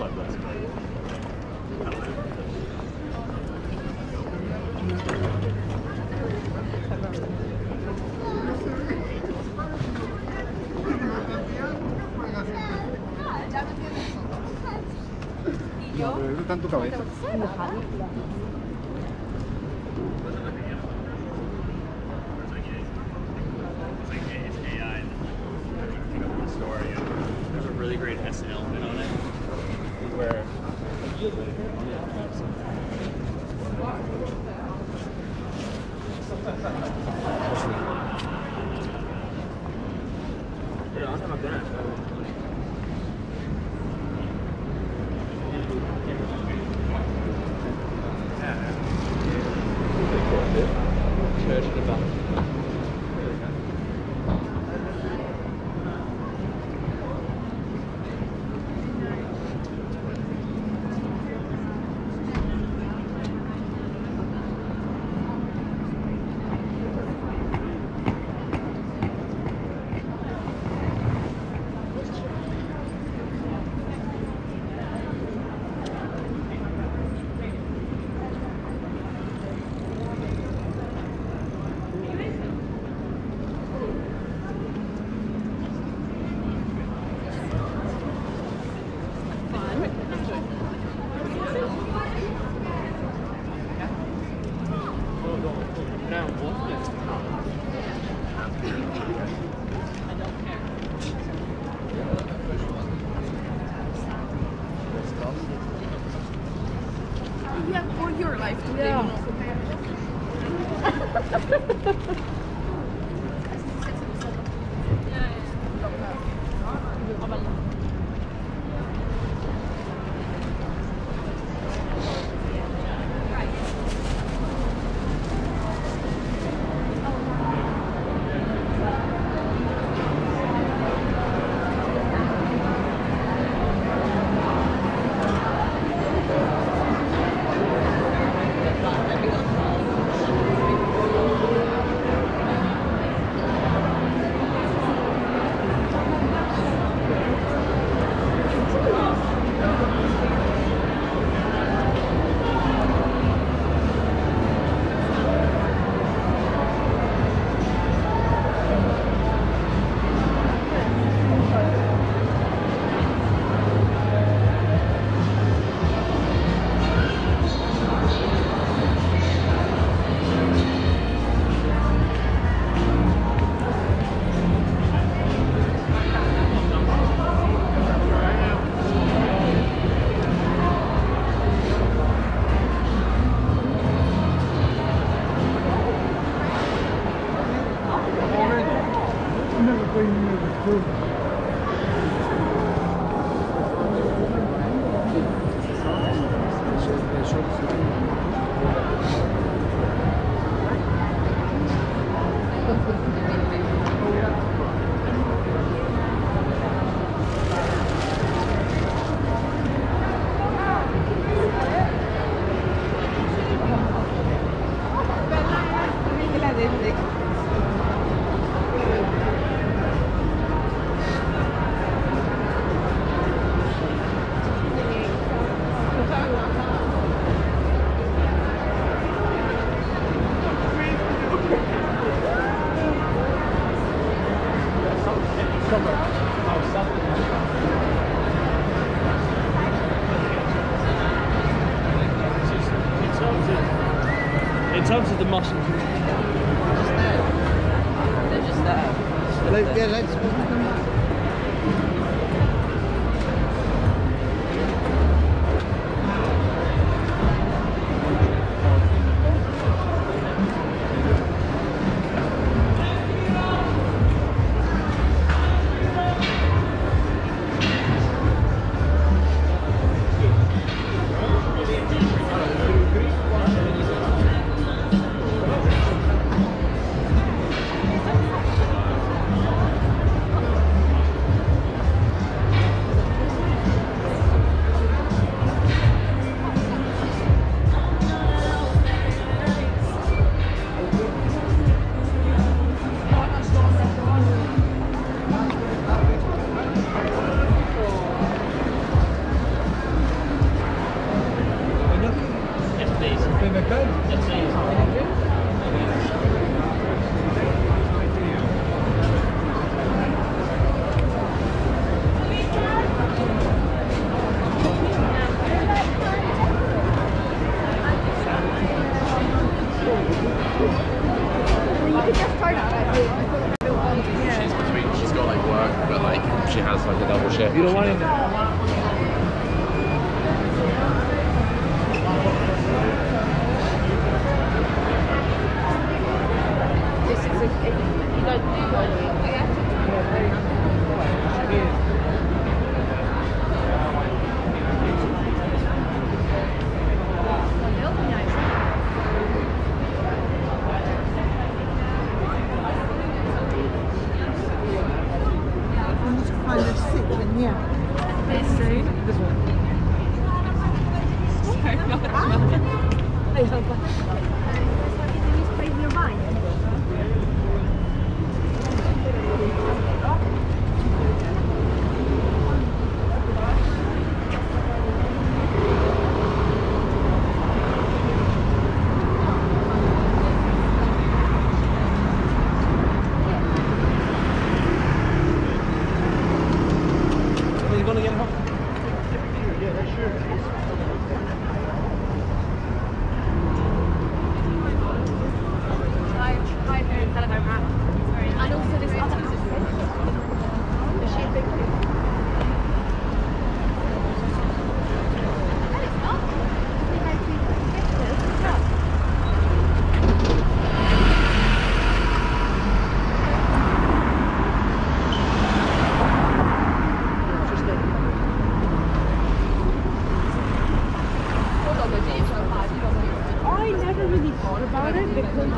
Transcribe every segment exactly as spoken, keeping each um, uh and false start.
like this. No, pero eso está en tu cabeza. There's a really great S N L bit on it where church at the back. You have all your life to live. Yeah. In terms of the muscles, They're just there. Let, yeah, let's. if you don't want it. This is a, if you don't do it, I have to. Kind of sick in here. This one. Sorry, not that You gonna get home? Yeah, that's sure. And also this other outfit. Is she a big one? No, it's not. They have to be pictures. It's not. I never really thought about it because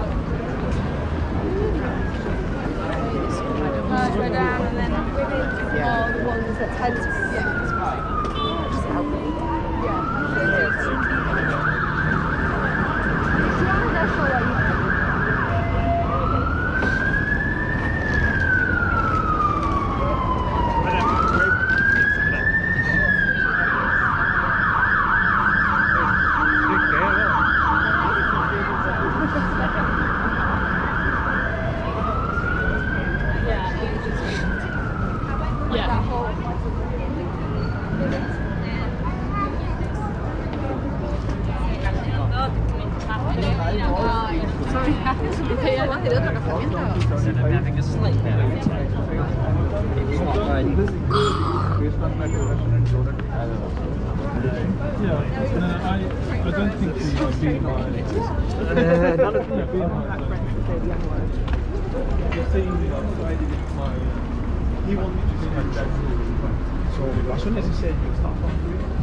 uh, go down and then Yeah. all the ones that tend to yeah, that's right. Just help me. Yeah. That's all right. Instead of having a slight bad attack. Yeah, no, I, I don't think he would be my... None of them would be my... You're saying that I did my... He wanted me to say my dad's name. So as soon as he said you start on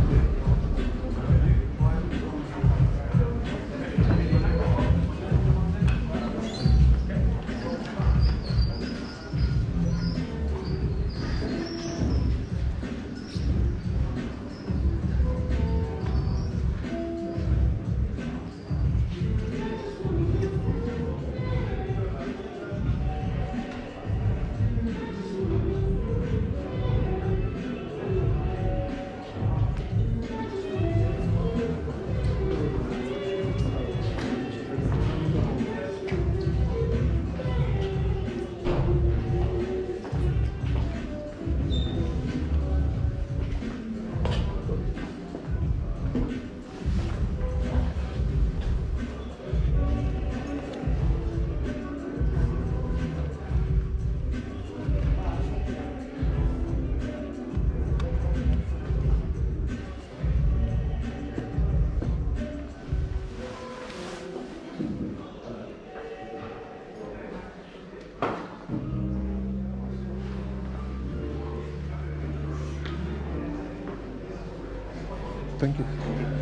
Thank you.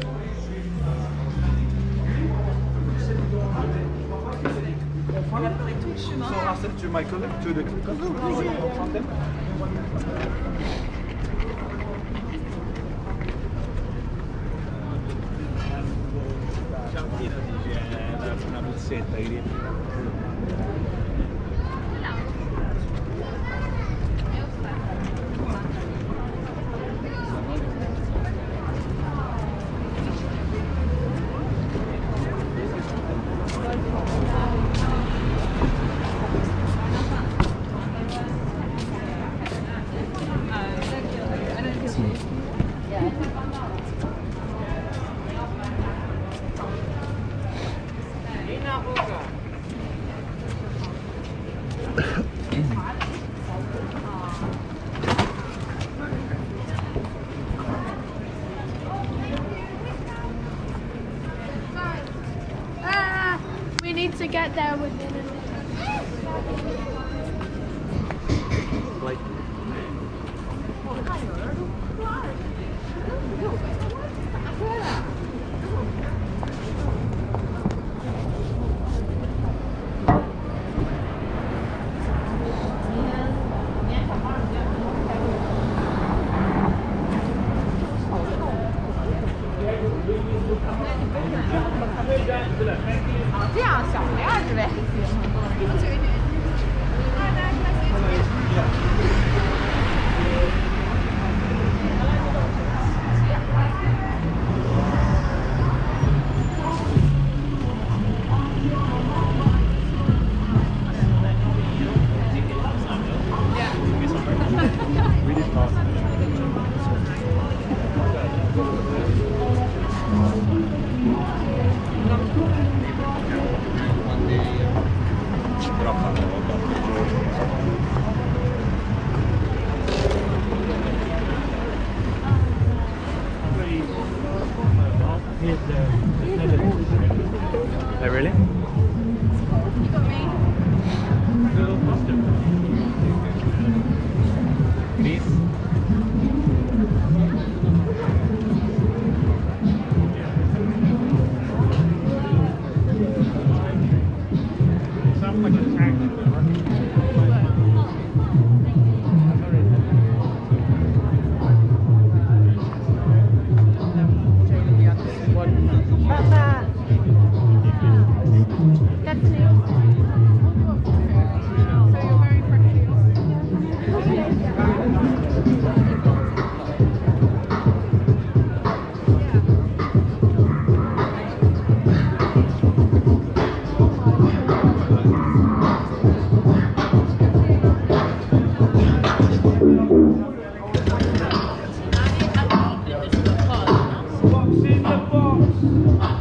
So I said to my colleague, to the colleague, una buzzetta che riempie. we get there within a Like, 这样小的样子呗。 Oh, really? You got me. Please? Sounds like a tank. That's the nails. So you're wearing fresh What's in the box?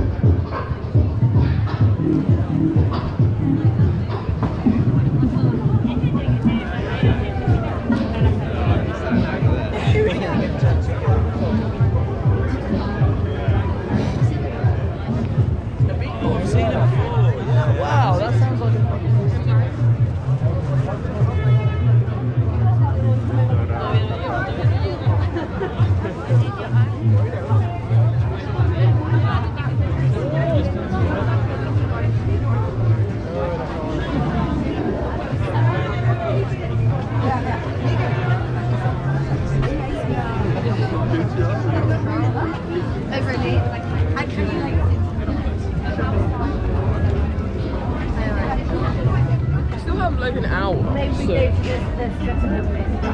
Wow, that sounds like Overly. I can like I still have like an hour. maybe we so- go to this this dressing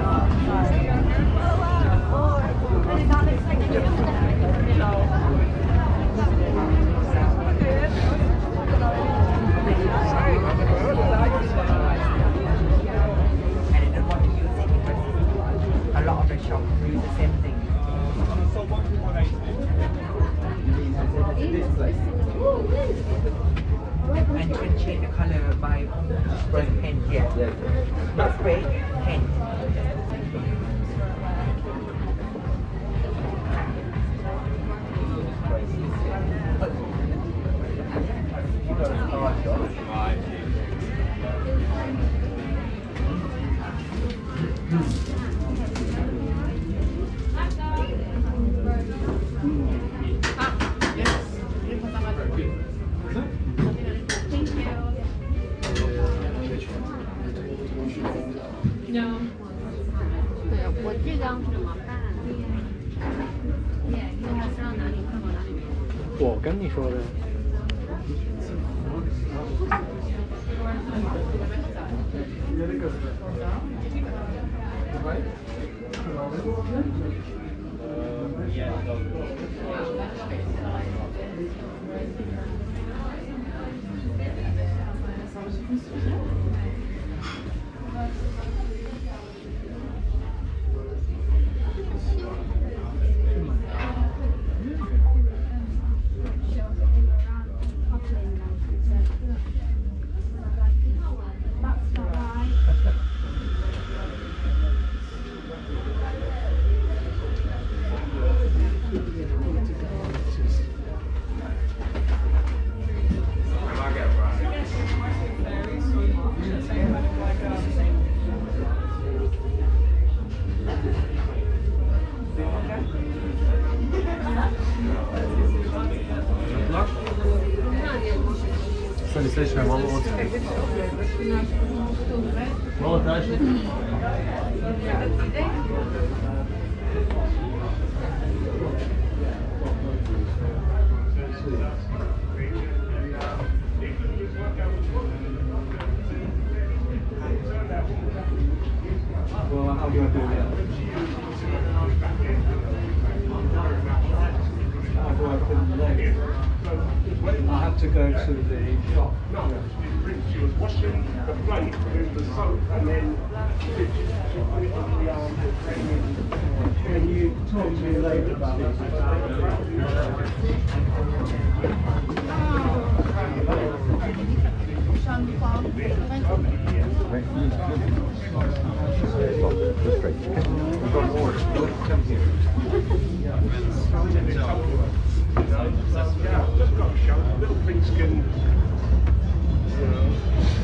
A lot of the shops use the same thing. And you can change the color by spraying paint here. Not spray, paint. Yeah. 我跟你说的。 Right. Stani, slično je malo odsjeti. Malo daži. Well, how do I do that? How do I put the leg? I have to go to the shop. No, she was washing the plate with the soap and then she put it on the arm and came in. Can you talk to me later about this? Yeah, just got to show little things can, you know.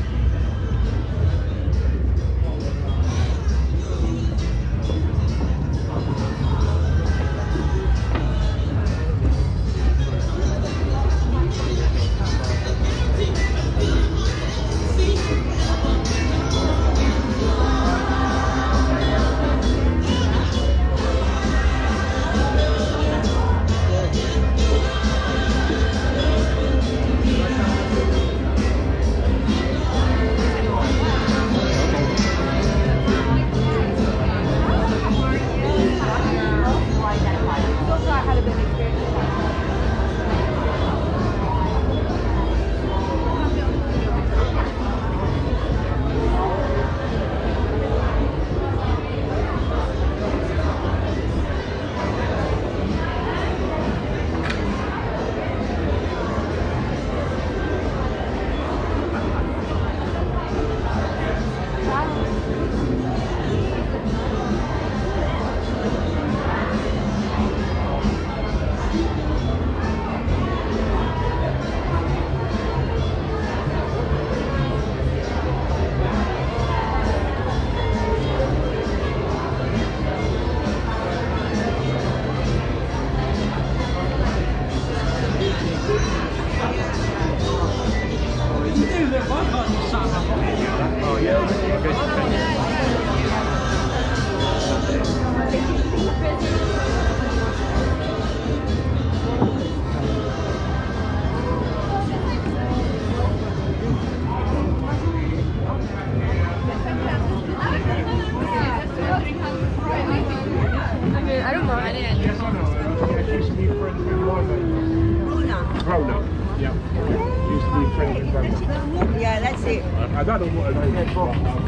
Yeah, that's it. I don't know what it is.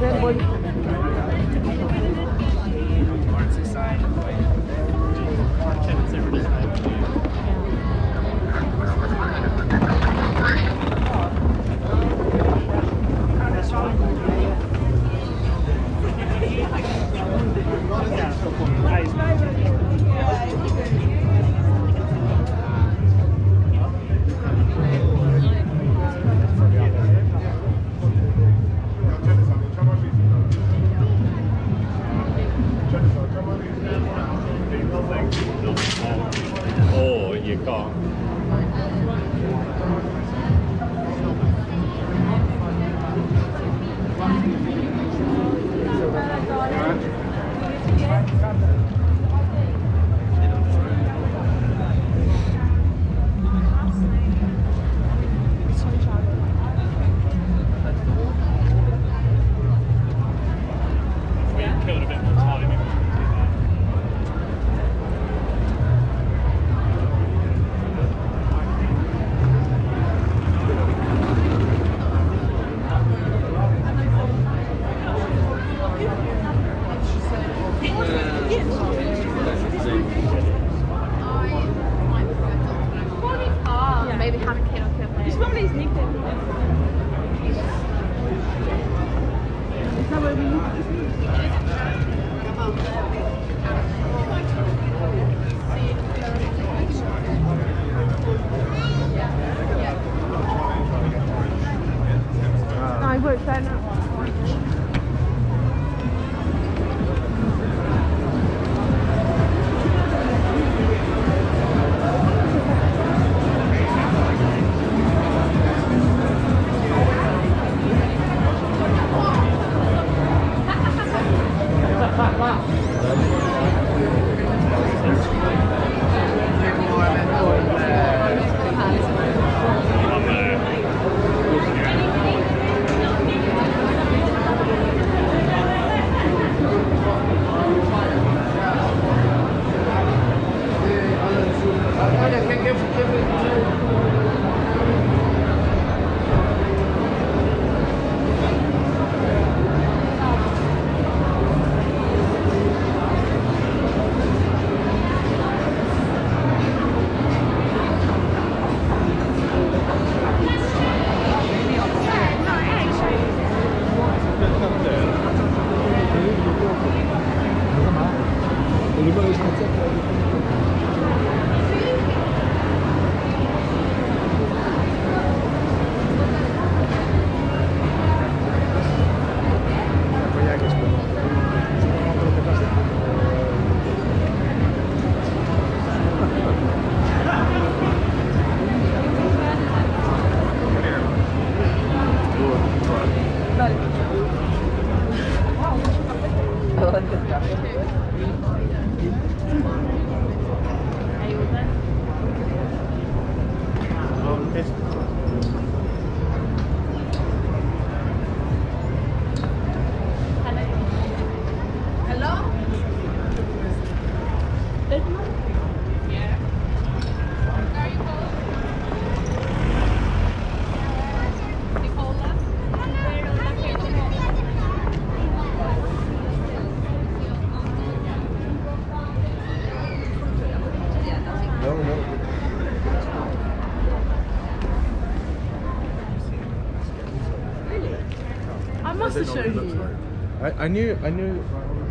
Artsy side. Check it Oh, you can't. We killed a bit more time. Maybe we can do that. I must have shown you. I, I knew, I knew.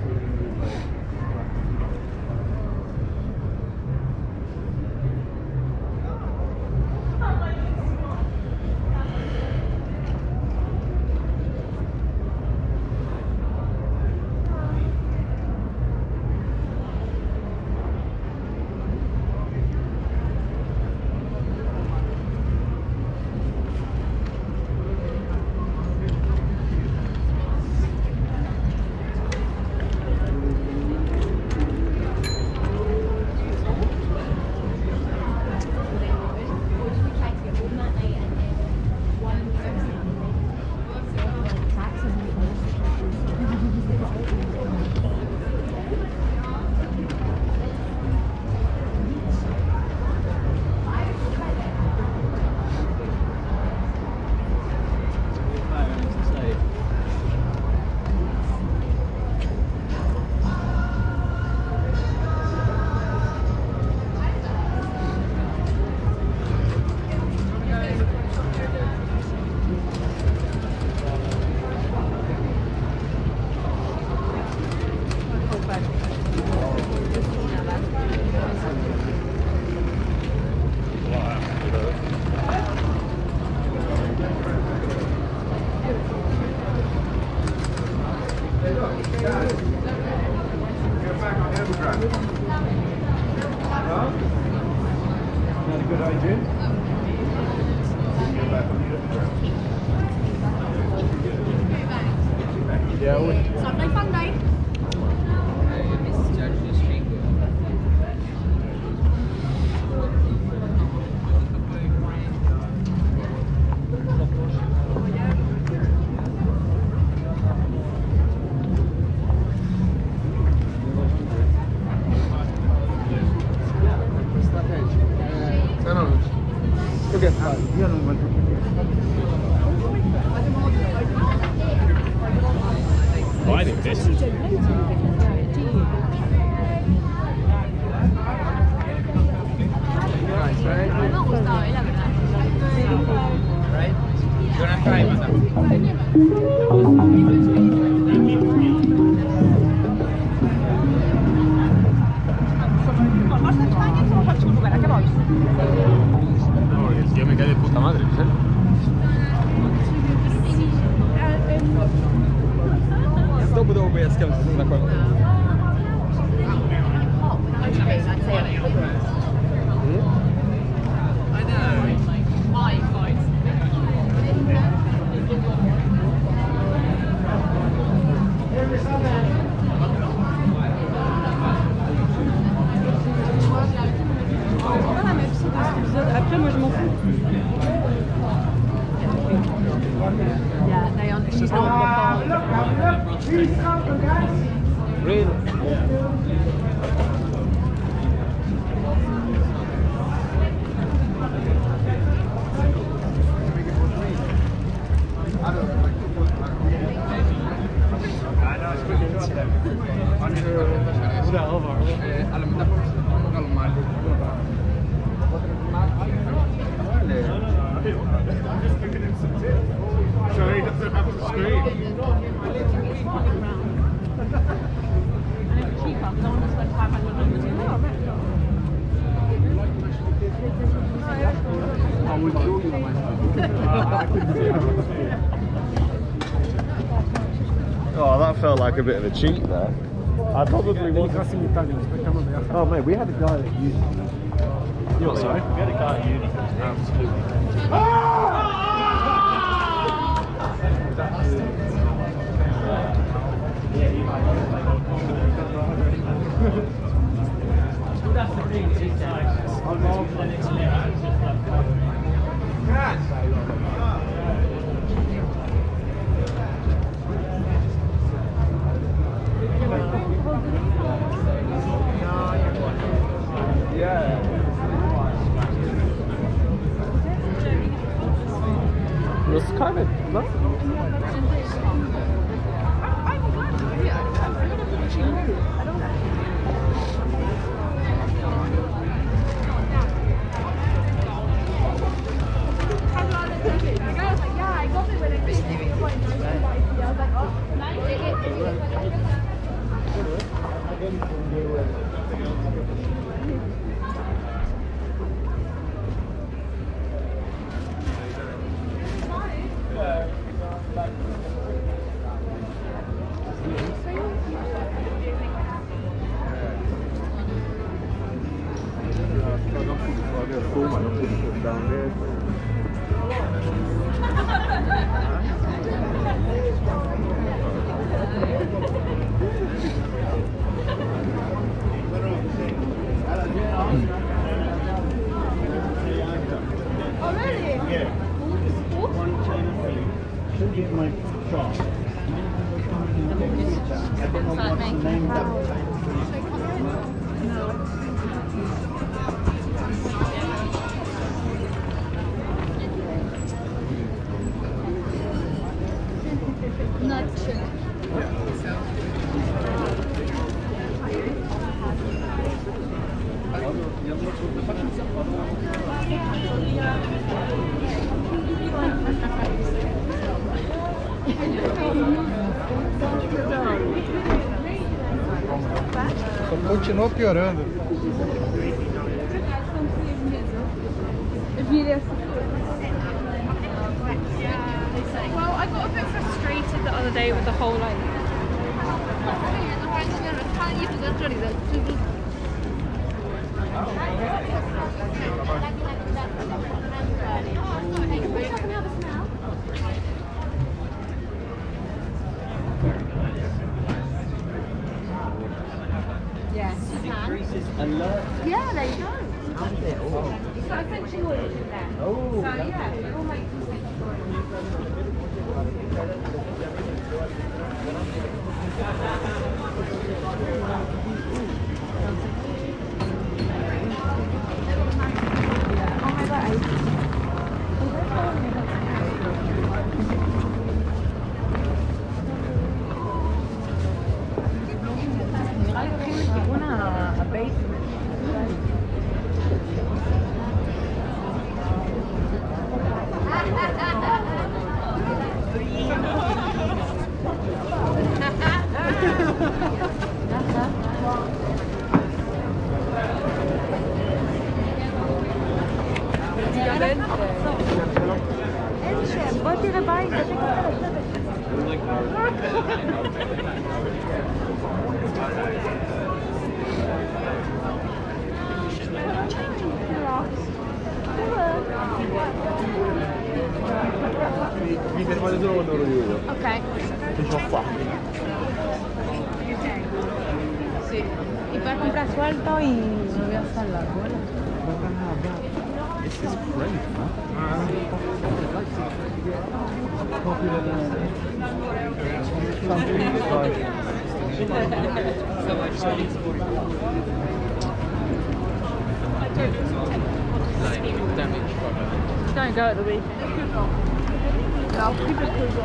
Not a good idea. Yeah, I would. Sunday fun day. Ok, io non voglio. Oh, I think this is. Nice, right? Right? You wanna try, madam? Yo me quedé de puta madre, ¿sabes? Stoppendoor ben je scherm, dat is dat wel. I know. Why fights? Après, moi je m'en fous. Yeah, they aren't. She's not Really? So he doesn't have to scream. felt like a bit of a cheat there. I probably was. Oh mate, we had a guy that used. You know, sorry? We had a guy at uni who was absolutely. That's the thing, it's Yeah. It was kind of lovely. Continuou piorando. Well, I got a bit frustrated the other day with the whole like. Yeah, there you go. Oh. It's got essential oils in there. Oh. So yeah, it all makes essential Oh my god. Una base. What did I buy? Mi fermo solo quando lo dico. Ok. Che c'ho fatto? Sí. Y para comprar suelto y me voy hasta la cola. This is great, huh? Popular Don't go at the weekend. No, keep it cool.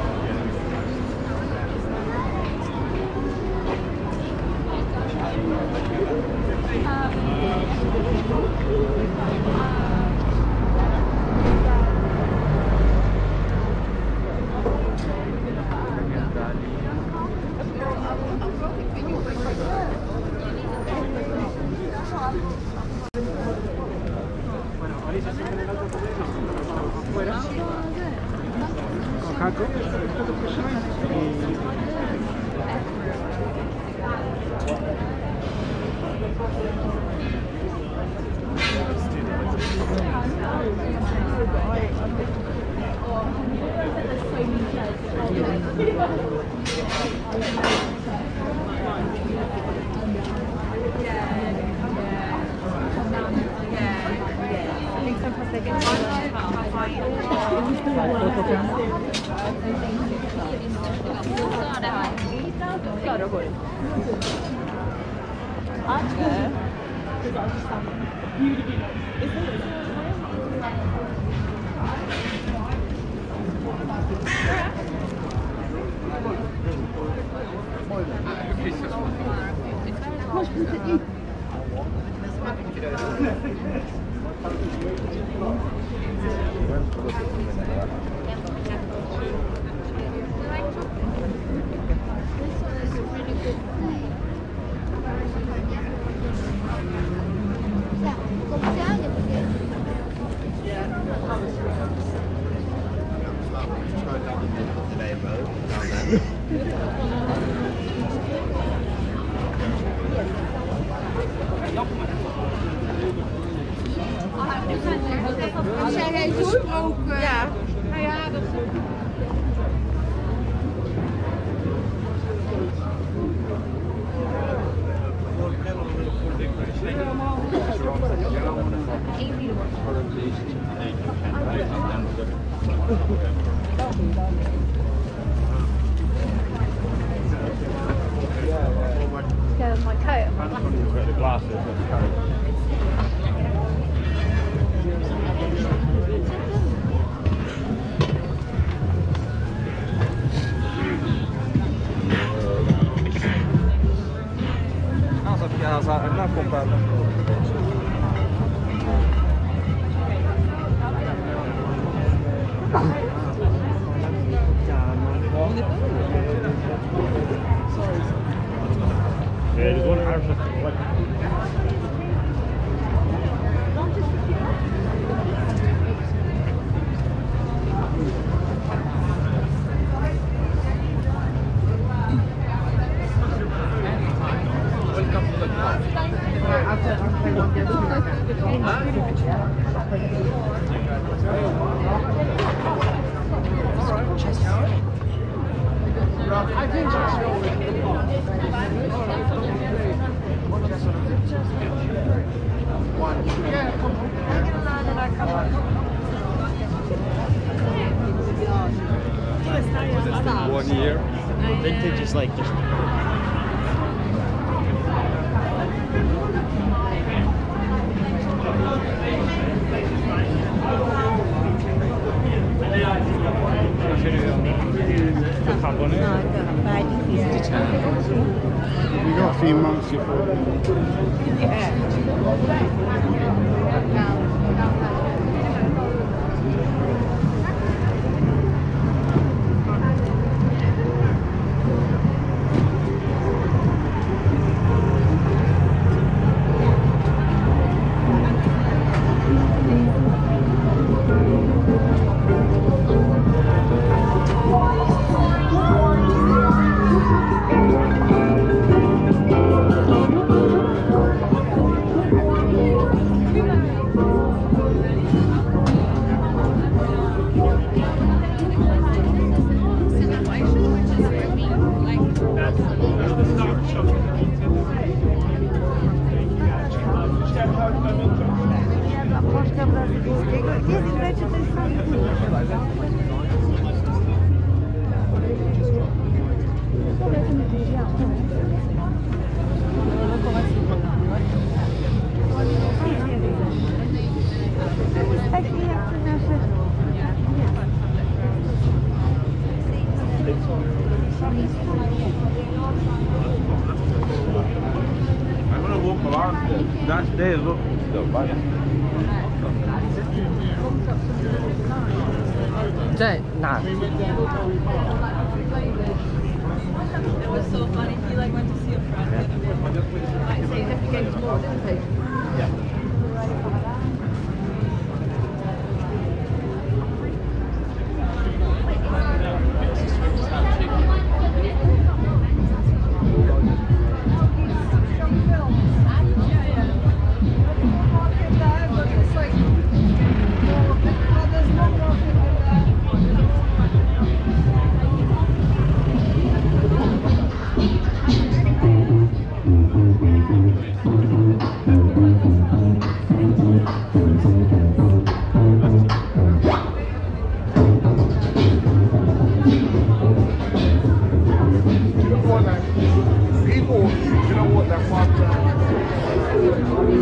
Zij heeft gesproken. Ja. Nou ja, dat Yeah, my coat. The glasses. Ja, ça n'a pas Yeah, there's one Irish like One year. Vintage is like just. We got a few months before. That's there, look. Cioè, no. It was so funny. He like went to see a friend. Like, so you have to get his more, didn't he? yeah.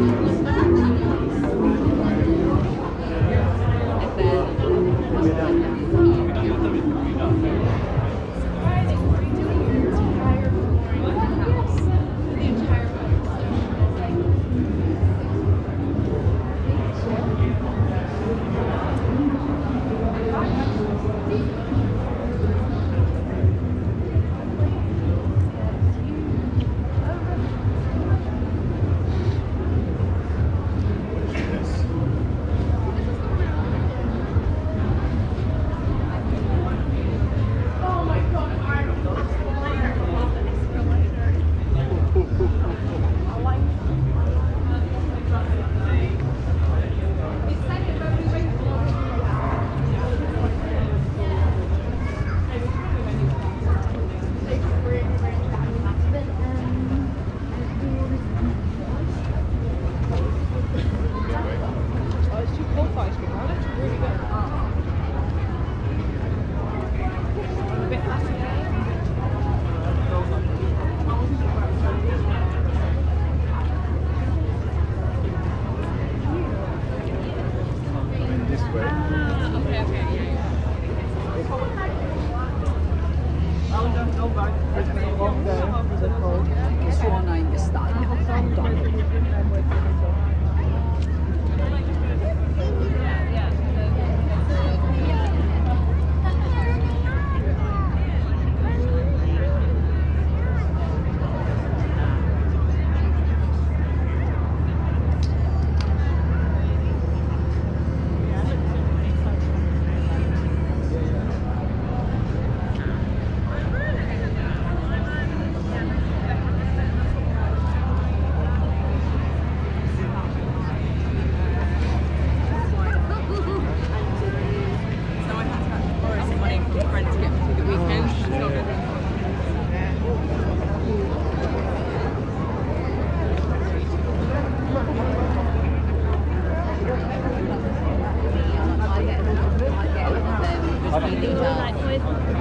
Like with